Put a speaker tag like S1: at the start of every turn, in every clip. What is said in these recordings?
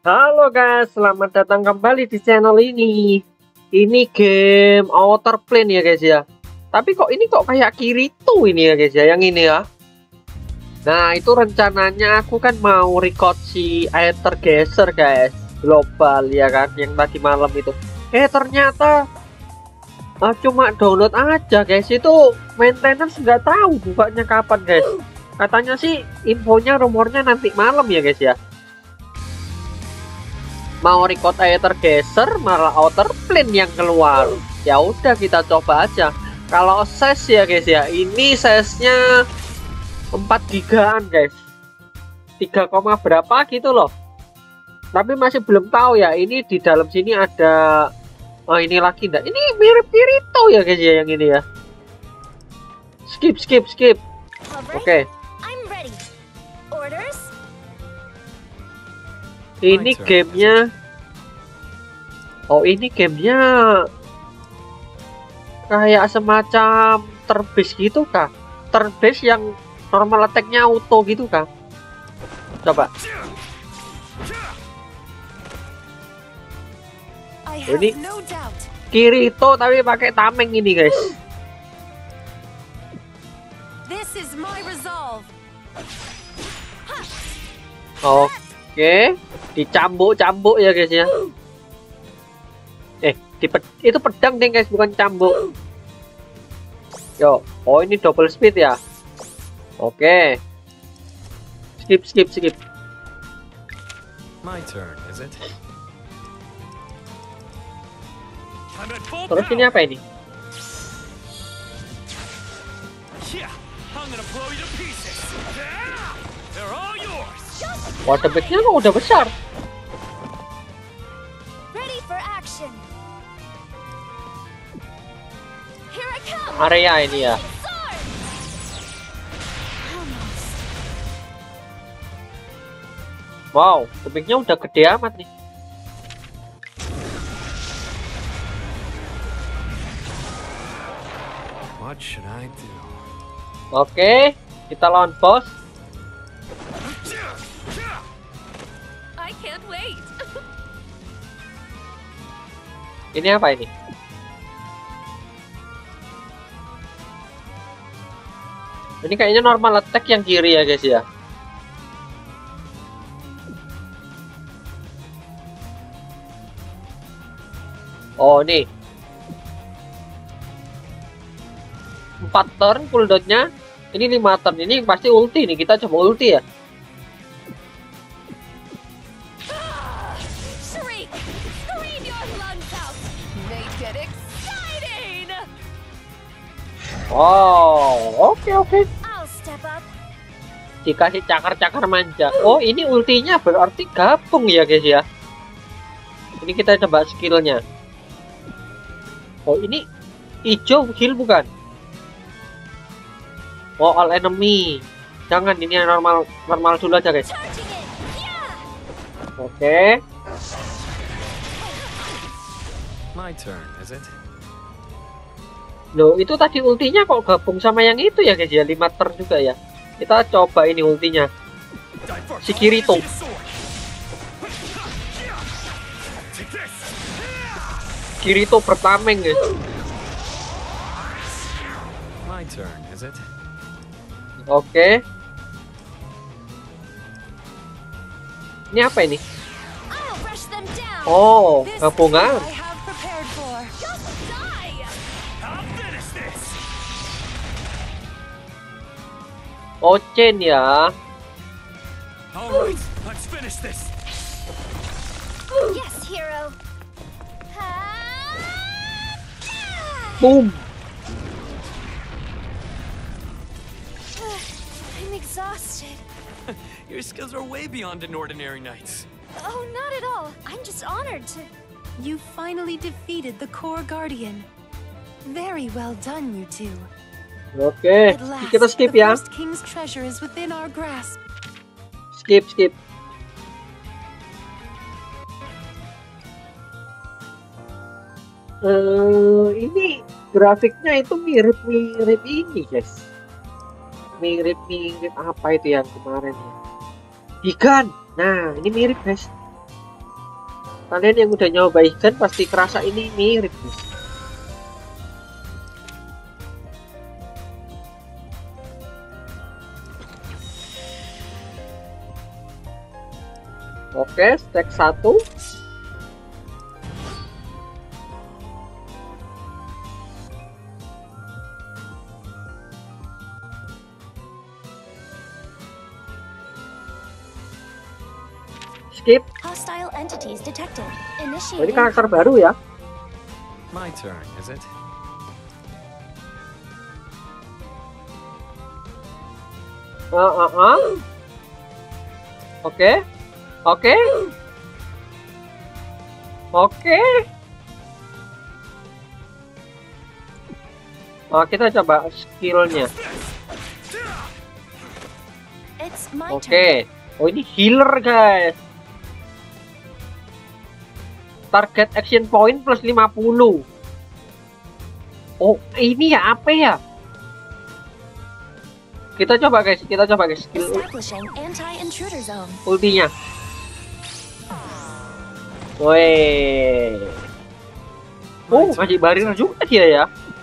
S1: Halo guys, selamat datang kembali di channel ini. Ini game Outer Plane ya guys ya. Tapi kok ini kok kayak Kirito ini ya guys ya, yang ini ya. Nah itu rencananya aku kan mau record si Aether Geser guys, global ya kan, yang tadi malam itu. Ternyata cuma download aja guys, itu maintenance nggak tahu bukanya kapan guys. Katanya sih infonya rumornya nanti malam ya guys ya. Mau record Aether Geser malah Outer Plane yang keluar. Ya udah kita coba aja. Kalau size ya guys ya, ini size-nya 4 gigaan guys. 3, berapa gitu loh. Tapi masih belum tahu ya, ini di dalam sini ada ini lagi enggak? Ini mirip Kirito ya guys ya yang ini ya. Skip. Oke. Ini gamenya. Oh ini gamenya kayak semacam terbase gitu kah? Terbase yang normal attack-nya auto gitu kah? Coba. Ini Kirito tapi pakai tameng ini guys. Oke. Dicambuk-cambuk ya guys ya. Itu pedang deh guys, bukan cambuk. Yo, oh ini double speed ya. Oke. Skip.
S2: My turn, is it?
S1: Terus ini apa ini? Wah, damage-nya kok udah besar. Area ini ya. Wow, damage-nya udah gede amat nih.
S2: What should I do?
S1: Oke, kita lawan boss.
S3: I can't wait.
S1: Ini apa ini? Ini kayaknya normal attack yang kiri ya guys ya. Oh nih 4 turn cooldownnya. Ini 5 turn. Ini pasti ulti nih. Kita coba ulti ya. Oh, oke. Dikasih cakar-cakar manja. Oh, ini ultinya berarti gabung ya guys ya. Ini kita coba skillnya. Oh, ini hijau heal bukan? Oh, all enemy. Jangan, ini normal dulu aja guys. Oke.
S2: My turn, is it?
S1: Loh, itu tadi ultinya kok gabung sama yang itu ya guys ya, 5 turn juga ya. Kita coba ini ultinya. Si Kirito. Kirito bertameng guys.
S2: My turn, is it?
S1: Oke. Ini apa ini? Oh, gabungan. Oh, chain ya.
S2: Alright, let's finish this.
S3: Yes, hero.
S1: Boom.
S3: I'm exhausted.
S2: Your skills are way beyond an ordinary knight's.
S3: Oh, not at all. I'm just honored to...
S4: You finally defeated the Core Guardian. Very well done, you two.
S1: Oke,
S4: At last,
S1: kita skip
S4: the
S1: ya.
S4: first king's treasure is within our grasp.
S1: Skip. Ini grafiknya itu mirip ini guys. Mirip apa itu yang kemarin ya? Gigan. Nah, ini mirip guys. Kalian yang udah nyoba Higan pasti kerasa ini mirip guys. Oke, stack 1. Skip.
S3: Hostile entities detected.
S1: Oh, ini
S3: Initiating.
S1: karakter baru ya.
S2: My turn, is it?
S1: Oke. Oke. Oke. Oh, kita coba skillnya.
S3: It's my turn.
S1: Oke. Oh, ini healer guys. Target action point plus 50. Oh, ini ya apa ya? Kita coba guys skill
S3: Establishing anti-intruder zone.
S1: ultinya. Woi. Oh, masih barrier juga dia ya.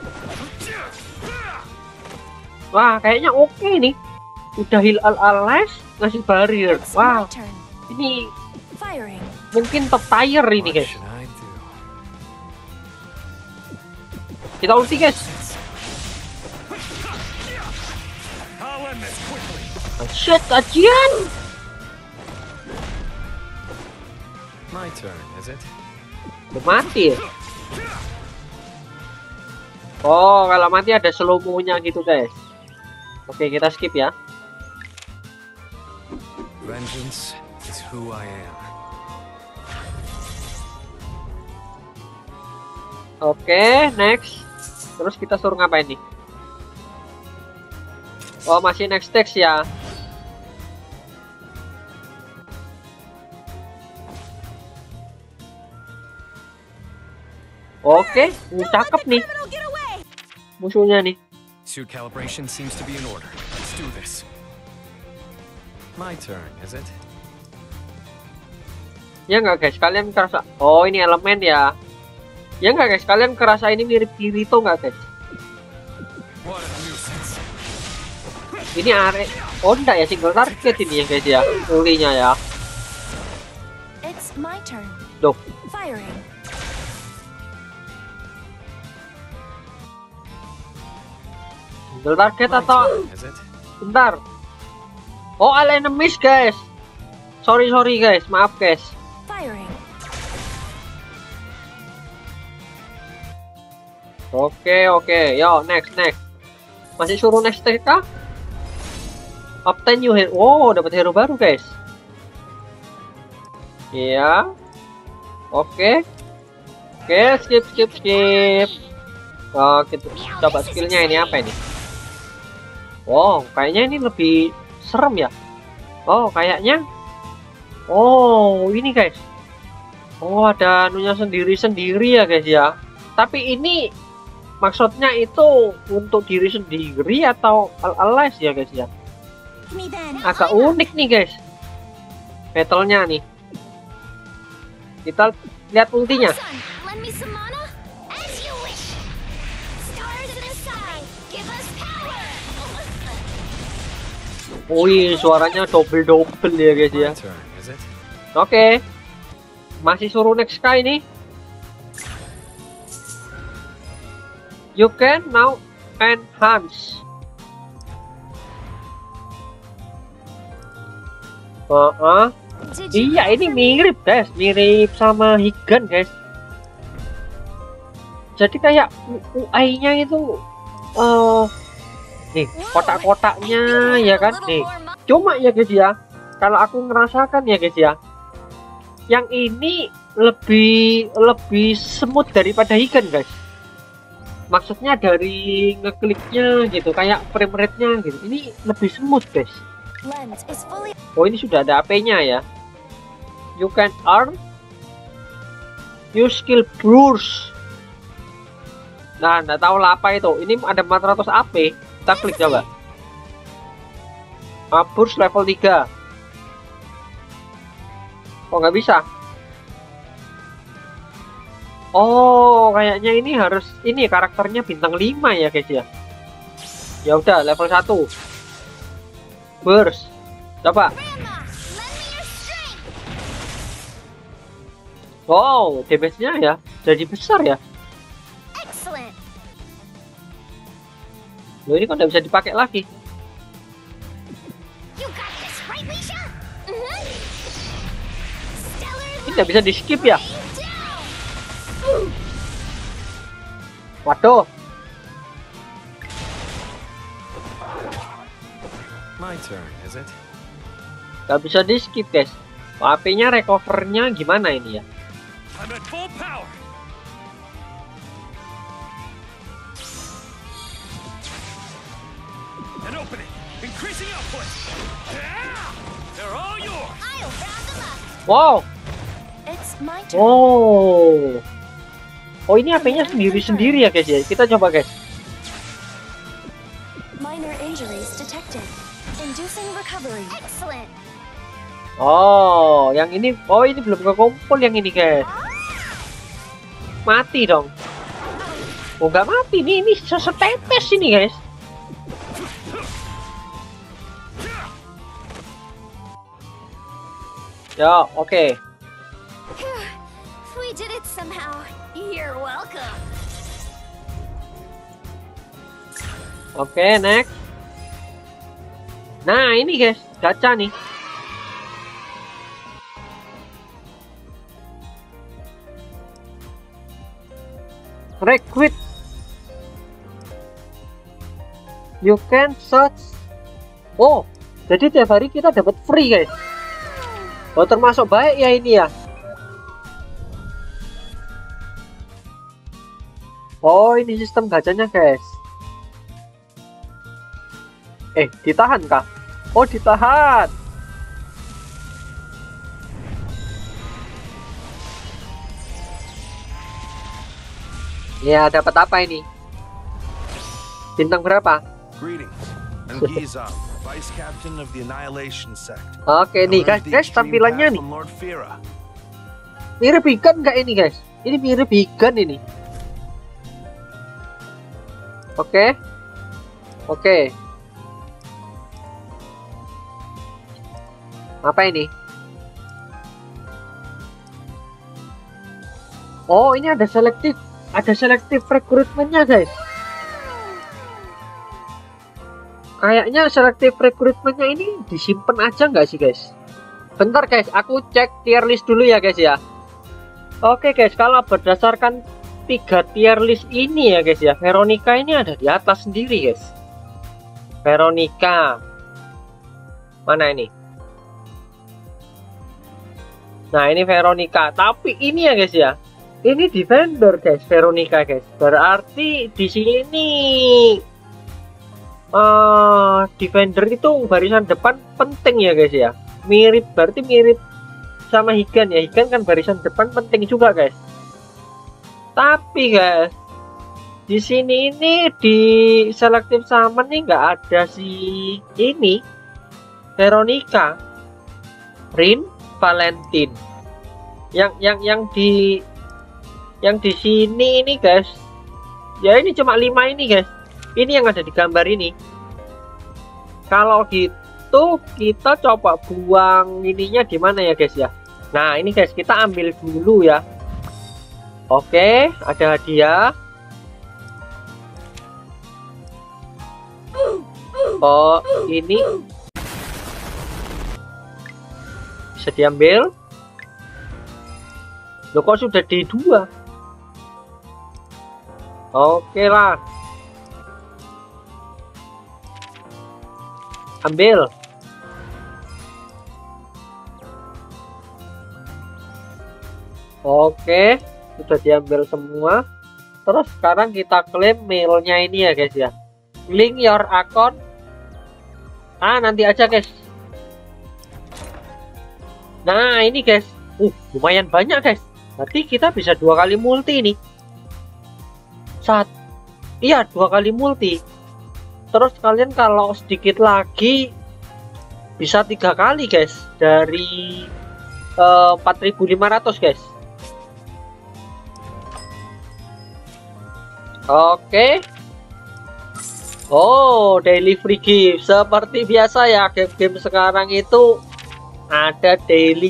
S1: Wah, kayaknya oke nih. Udah heal all ngasih barrier.
S3: It's
S1: Wah,
S3: my turn.
S1: ini
S3: Firing.
S1: mungkin top tier ini
S2: What
S1: guys.
S2: should I do?
S1: Kita ulti guys.
S2: I'll end this quickly.
S1: Shit, ajian.
S2: My turn, is it?
S1: Udah mati ya? Oh, kalau mati ada slow mo-nya gitu guys. Oke, kita skip ya.
S2: Vengeance is who I am.
S1: Oke, next. Terus kita suruh ngapain nih? Oh, masih next text ya. Oke, cakep nih musuhnya nih.
S2: Suit calibration seems to be in order. Let's do this. My turn, is it?
S1: Ya nggak guys, kalian kerasa? Oh, ini elemen ya. Ya nggak guys, kalian kerasa ini mirip Kirito nggak guys?
S2: What a nuisance.
S1: Ini oh enggak ya, single target ini ya guys ya, ulinya ya.
S3: It's my turn.
S1: Duh,
S3: Firing.
S1: single target
S2: My
S1: atau
S2: turn, is it?
S1: bentar. Oh, all enemies guys. Sorry guys, maaf guys.
S3: Firing.
S1: Oke, yo next. Masih suruh next TK? Obtain new hero. Wow, dapat hero baru guys. Iya. Oke, skip. Oh, kita coba skillnya ini apa ini? Wow, kayaknya ini lebih serem ya. Oh, kayaknya. Oh, ini guys. Oh, ada anunya sendiri ya guys ya. Tapi ini maksudnya itu untuk diri sendiri atau alias ya guys ya. Agak unik nih guys. Battle-nya nih. Kita lihat ultinya.
S3: Son, lend me some mana? As you wish. Stars in the sky, give us power.
S1: Wih, suaranya double ya guys ya.
S2: My turn, is it?
S1: Oke. Masih suruh next sky nih. You can now enhance.
S3: Did you
S1: Iya, ini mirip guys, mirip sama Higan guys. Jadi kayak UI-nya itu nih kotak-kotaknya ya kan nih. Cuma ya guys ya, kalau aku ngerasakan ya guys ya, yang ini lebih smooth daripada Higan guys. Maksudnya dari ngekliknya gitu, kayak frame rate-nya gitu. Ini lebih smooth guys.
S3: Lens is fully
S1: Oh, ini sudah ada AP-nya ya. You can earn new skill burst. Nah, nggak tahu lah apa itu. Ini ada 400 AP. Kita klik coba. Burst level 3. Oh, nggak bisa. Oh, kayaknya ini harus ini karakternya bintang 5 ya guys ya. Ya udah level 1. Burst. Coba.
S3: Grandma, lend me your strength.
S1: Wow, damage-nya ya jadi besar ya.
S3: Excellent.
S1: Loh, ini kok nggak bisa dipakai lagi?
S3: You got this, right, Misha? Stellar
S1: Ini nggak bisa di skip ya?
S3: rain down.
S1: Waduh.
S2: My turn, is it?
S1: Nggak bisa di skip guys. HP-nya recovernya gimana ini ya?
S2: I'm at full power. And open it, increasing output. Yeah! They're all yours.
S3: I'll round them up.
S1: Wow.
S4: It's my turn.
S1: Oh. Oh, ini HP-nya sendiri-sendiri ya guys ya. Kita coba guys.
S4: Minor injuries detected. Inducing recovery.
S3: Excellent.
S1: Oh, yang ini. Oh, ini belum kekumpul yang ini guys. Mati dong. Oh, nggak mati nih. Ini setetes ini guys. Ya, oke.
S3: Phew, we did it somehow. You're welcome.
S1: Oke, next. Nah, ini guys, gacha nih. Recruit. You can search. Oh, jadi tiap hari kita dapat free guys. Oh, termasuk baik ya ini ya. Oh, ini sistem gacanya guys. Ditahan kah? Oh, ditahan. Ya, dapat apa ini? Bintang berapa?
S5: Greetings. I'm Giza, Vice Captain of the Annihilation Sect.
S1: Oke nih guys, tampilannya nih.
S5: From Lord Fira.
S1: Mirip Higan nggak ini guys? Ini mirip Higan ini. Oke. Oke. Apa ini? Oh, ini ada selektif rekrutmennya guys. Kayaknya selektif rekrutmennya ini disimpan aja nggak sih guys? Bentar guys, aku cek tier list dulu ya guys ya. Oke guys, kalau berdasarkan 3 tier list ini ya guys ya, Veronica ini ada di atas sendiri guys. Veronica mana ini? Nah, ini Veronica, tapi ini ya guys ya, ini defender guys, Veronica guys. Berarti di sini defender itu barisan depan penting ya guys ya. Berarti mirip sama Higan ya. Higan kan barisan depan penting juga guys. Tapi guys, di sini ini di selective summon nih nggak ada si ini Veronica, Rin, Valentine. Yang di sini ini guys, ya ini cuma 5 ini guys. Ini yang ada di gambar ini. Kalau gitu kita coba buang ininya di mana ya guys ya. Nah, ini guys kita ambil dulu ya. Oke, ada hadiah. Oh, ini bisa diambil. Loh, kok sudah D2? Oke lah. Ambil. Oke, sudah diambil semua. Terus sekarang kita klaim mailnya ini ya guys ya. Link your account. Nanti aja guys. Nah, ini guys. Lumayan banyak guys. Berarti kita bisa 2 kali multi nih. Iya, 2 kali multi. Terus kalian kalau sedikit lagi bisa 3 kali guys. Dari 4.500 guys. Oke. Oh, daily free gift. Seperti biasa ya, game-game sekarang itu ada daily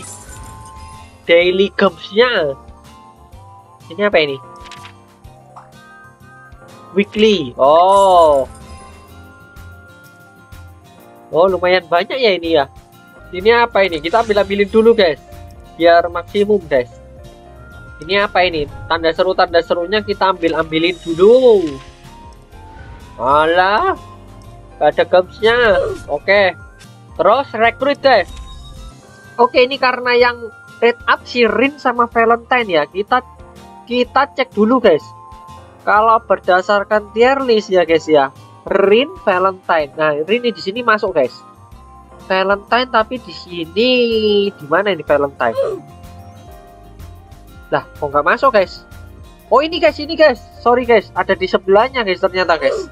S1: games-nya. Ini apa ini? Weekly. Oh. Oh, lumayan banyak ya ini ya. Ini apa ini? Kita ambil-ambilin dulu, guys. Biar maksimum, guys. Ini apa ini? Tanda serunya kita ambil-ambilin dulu. Alah, gak ada gamesnya. Oke. Terus rekrut, guys. Oke, ini karena yang rate up si Rin sama Valentine ya. Kita cek dulu, guys. Kalau berdasarkan tier list ya, guys ya. Rin, Valentine. Nah, Rin di sini masuk, guys. Valentine tapi di sini di mana ini Valentine? Lah, kok nggak masuk, guys? Oh, ini guys. Sorry, guys. Ada di sebelahnya, guys, ternyata, guys.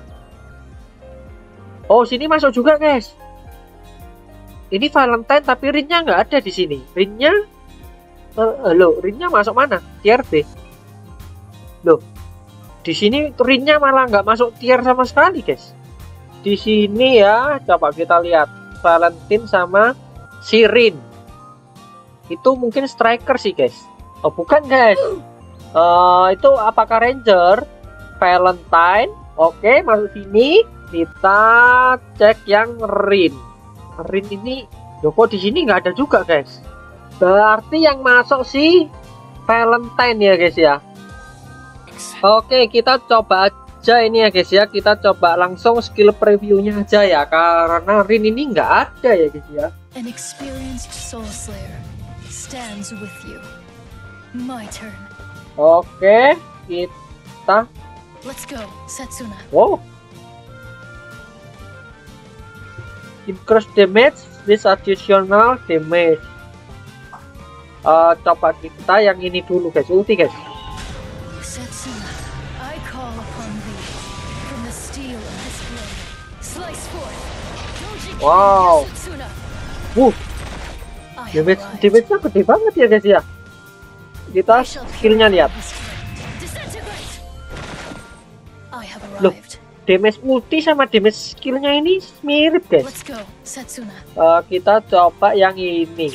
S1: Oh, sini masuk juga, guys. Ini Valentine tapi Rinnya nggak ada di sini. Rinnya Rinnya masuk mana? Tier B. Loh, di sini Rinnya malah nggak masuk tier sama sekali, guys. Di sini ya, coba kita lihat Valentine sama si Rin. Itu mungkin striker sih, guys. Oh, bukan, guys. Itu apakah Ranger? Valentine. Oke, masuk sini. Kita cek yang Rin. Rin ini, kok di sini nggak ada juga, guys. Berarti yang masuk si Valentine ya, guys ya. Oke, kita coba aja ini ya, guys ya. Kita coba langsung skill previewnya aja ya, karena Rin ini nggak ada ya, guys ya.
S4: An experienced soul slayer stands with you. My turn.
S1: Oke, kita.
S4: Let's go, Setsuna.
S1: Wow. Increase damage with additional damage. Coba kita yang ini dulu, guys. Ulti, guys.
S4: Setsuna, I call upon thee from the steel of this blade. Slice forth.
S1: Wow.
S4: Setsuna.
S1: Damage-nya gede banget ya, guys ya. Kita skillnya lihat. Loh, damage ulti sama damage skillnya ini mirip, guys.
S4: Let's go, Setsuna.
S1: Kita coba yang ini.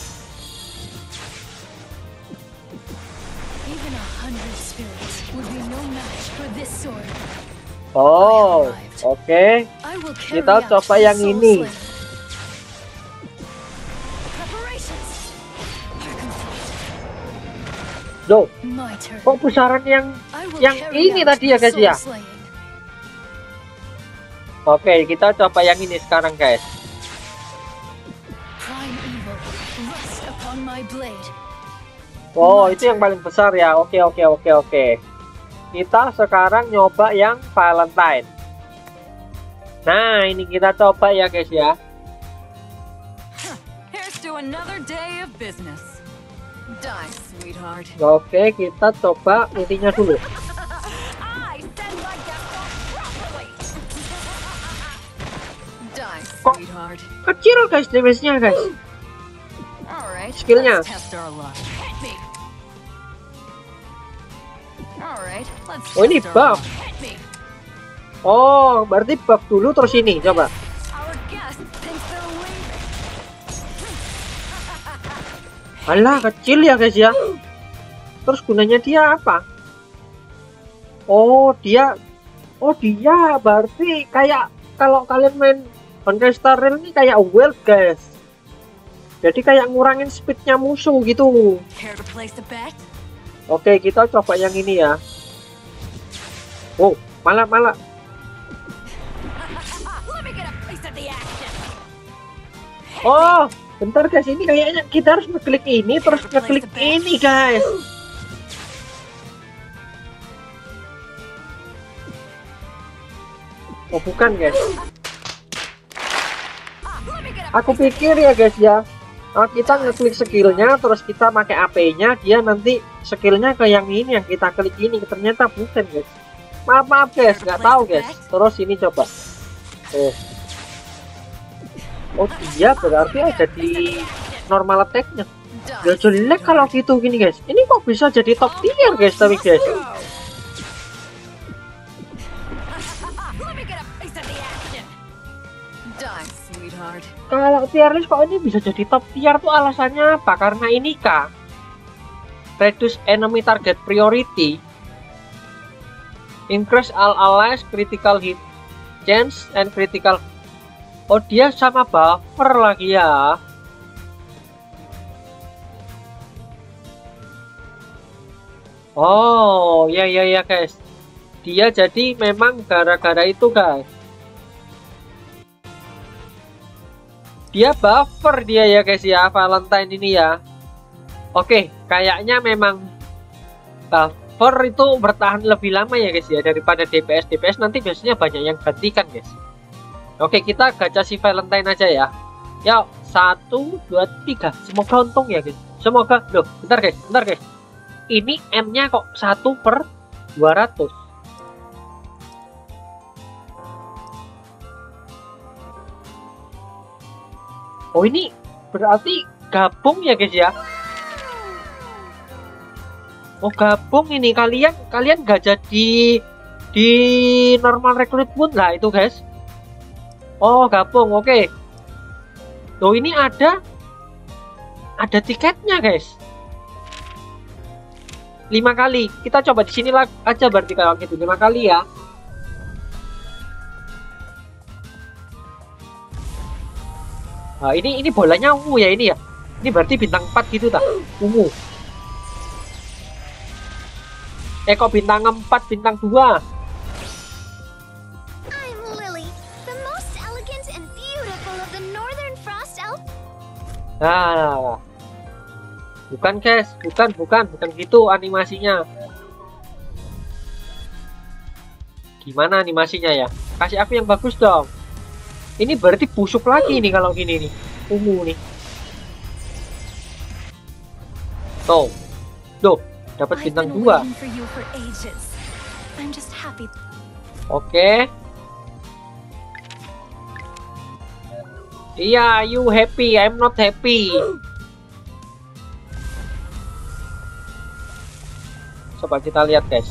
S4: Even 100 spirits would be no match for this sword.
S1: Oh, oke.
S4: I will carry
S1: Kita
S4: out
S1: coba
S4: the
S1: yang
S4: soul
S1: ini.
S4: slayer. Preparations are complete.
S1: Loh,
S4: My turn.
S1: kok besaran yang
S4: I will
S1: yang
S4: carry
S1: ini
S4: out
S1: tadi ya, guys
S4: soul
S1: ya?
S4: slaying.
S1: Oke, kita coba yang ini sekarang, guys.
S4: Prime evil, rust upon my blade.
S1: Oh, itu yang paling besar ya. Oke. Kita sekarang nyoba yang Valentine. Nah, ini kita coba ya, guys ya.
S6: Here's to another day of business. Die, sweetheart.
S1: Oke, kita coba intinya dulu.
S6: I send my guests off properly. Die,
S1: Kok
S6: sweetheart.
S1: kecil, guys, damage-nya, guys.
S6: All right.
S1: Skillnya.
S6: Let's test our luck. Hit me. All right. Let's
S1: Oh, ini
S6: test our
S1: buff.
S6: luck. Hit me.
S1: Oh, berarti buff dulu terus ini, coba.
S6: Our guest thinks they're leaving.
S1: Alah, kecil ya, guys ya. Terus gunanya dia apa? Oh, dia berarti kayak kalau kalian main Honkai Star Rail ini kayak Wild, guys. Jadi kayak ngurangin speednya musuh gitu.
S6: Care to place a bet?
S1: Oke, kita coba yang ini ya. Oh, malah.
S6: Let me get a piece of the action.
S1: Oh, bentar, guys. Ini kayaknya kita harus ngeklik ini terus ngeklik ini, guys. Oh, bukan, guys. Aku pikir ya, guys ya. Kita ngeklik skillnya terus kita pakai AP-nya, dia nanti skillnya ke yang ini yang kita klik ini. Ternyata bukan, guys. Maaf, guys, nggak tahu, guys. Terus ini coba. Oh, dia berarti ada di normal attack-nya. Ya jelek kalau gitu gini, guys. Ini kok bisa jadi top tier, guys, tapi guys.
S6: Die, sweetheart.
S1: Kalau tier list kok ini bisa jadi top tier tuh alasannya apa? Karena ini kah? Reduce enemy target priority, increase all allies critical hit chance and critical. Oh, dia sama buffer lagi ya. Oh, ya guys. Dia jadi memang gara-gara itu guys. Dia buffer dia ya guys ya, Valentine ini ya. Oke, kayaknya memang buffer itu bertahan lebih lama ya guys ya daripada DPS. DPS nanti biasanya banyak yang gantikan guys. Oke, kita gacha si Valentine aja ya. Yuk, 1, 2, 3. Semoga untung ya guys. Semoga. Loh, bentar guys. Ini M-nya kok 1/200. Oh, ini berarti gabung ya guys ya. Oh, gabung ini kalian gak jadi di normal recruitment lah itu guys. Oh, gabung. Oke. Tuh, ini ada tiketnya guys. 5 kali. Kita coba di sini aja berarti kalau gitu 5 kali ya. Nah, ini bolanya ungu ya ini ya. Ini berarti bintang 4 gitu tak? Ungu. Kok bintang 4, bintang 2?
S3: I'm Lily, the most elegant and beautiful of the Northern Frost Elf.
S1: Nah. Bukan guys, bukan gitu animasinya. Gimana animasinya ya? Kasih aku yang bagus dong. Ini berarti busuk lagi nih kalau gini nih. Ungu nih. Tuh. Dapat bintang 2. Oke. Iya, you happy, I'm not happy. Coba kita lihat guys.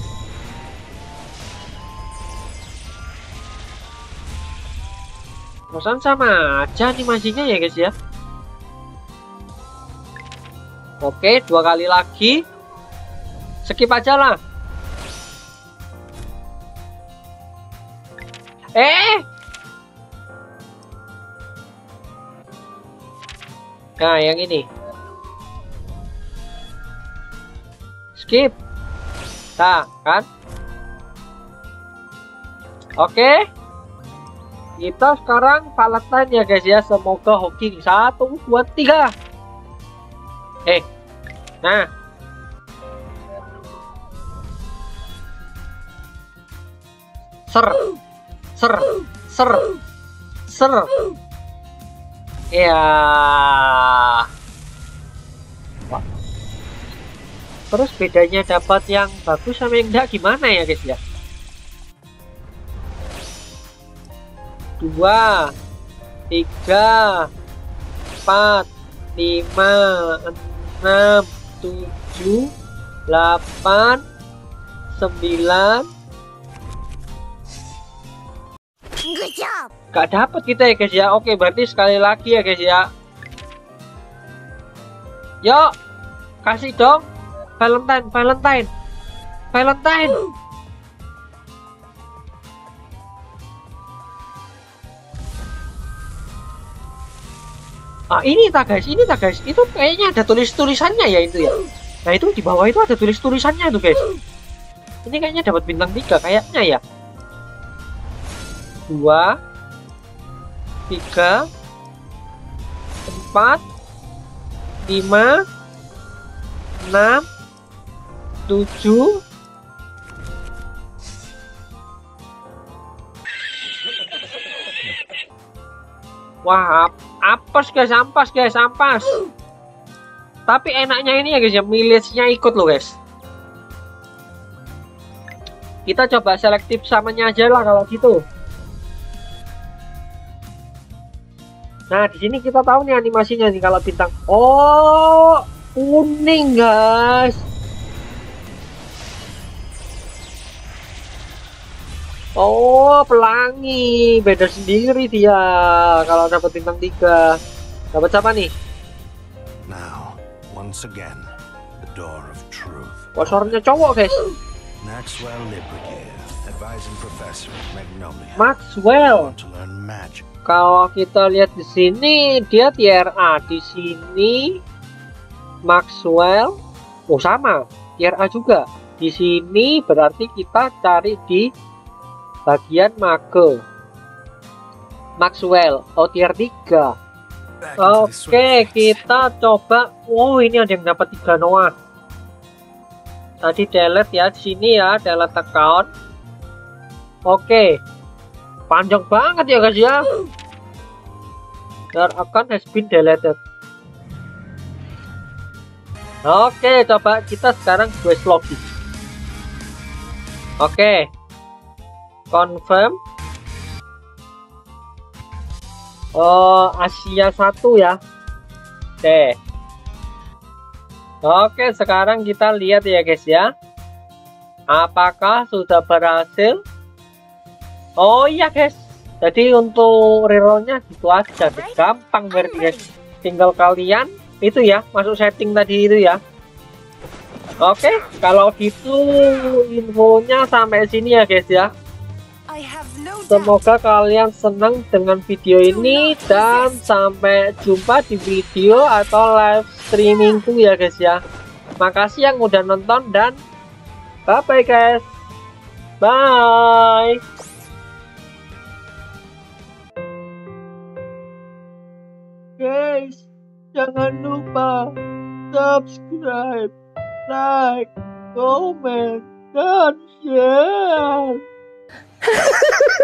S1: Perasaan sama aja animasinya ya guys ya. Oke, 2 kali lagi. Skip aja lah. Nah, yang ini. Skip. Nah, kan? Oke. Kita sekarang Valentine ya guys ya. Semoga hoki 1, 2, 3. Nah. Ser. Ya. Terus bedanya dapat yang bagus sama yang enggak gimana ya guys ya? 2, 3, 4, 5, 6, 7, 8, 9.
S3: Good job.
S1: Gak dapat kita ya guys ya. Oke, berarti sekali lagi ya guys ya. Yuk, kasih dong. Valentine. Ini tak guys. Itu kayaknya ada tulisannya ya itu ya. Nah, itu di bawah itu ada tulisannya tuh guys. Ini kayaknya dapat bintang 3 kayaknya ya. 2, 3, 4, 5, 6, 7. Wah, ampas guys. Tapi enaknya ini ya guys ya, milisnya ikut loh guys. Kita coba selektif samanya aja lah kalau gitu. Nah, di sini kita tahu nih animasinya nih kalau bintang. Oh, kuning guys. Oh, pelangi. Beda sendiri dia kalau dapat bintang 3. Dapat siapa nih?
S5: Now, once again, the door of truth.
S1: Posornya cowok, guys.
S5: Maxwell Librigere, advising Professor Magnolia.
S1: Maxwell.
S5: Want to learn magic.
S1: Kalau kita lihat di sini, dia tier A. Di sini Maxwell. Oh, sama. Tier A juga. Di sini berarti kita cari di bagian mage. Maxwell. Oh, tier 3.
S2: Back into the swing
S1: Oke,
S2: of things.
S1: kita coba. Oh, ini ada yang dapat 3 Noah. Tadi delete ya, di sini ya, delete account. Oke. Panjang banget ya, guys ya. Your account has been deleted. Oke, coba kita sekarang quest login. Oke. Confirm. Asia 1 ya. Oke. Oke, sekarang kita lihat ya guys ya. Apakah sudah berhasil? Oh iya guys. Jadi untuk rerollnya gitu aja. Gampang berarti guys. Tinggal kalian itu ya, masuk setting tadi itu ya. Oke, kalau gitu infonya sampai sini ya guys ya.
S6: I have no doubt.
S1: Semoga kalian senang dengan video ini dan sampai jumpa di video atau live streamingku ya guys ya. Makasih yang udah nonton dan bye bye guys. Bye. Guys, jangan lupa subscribe, like, comment, dan share.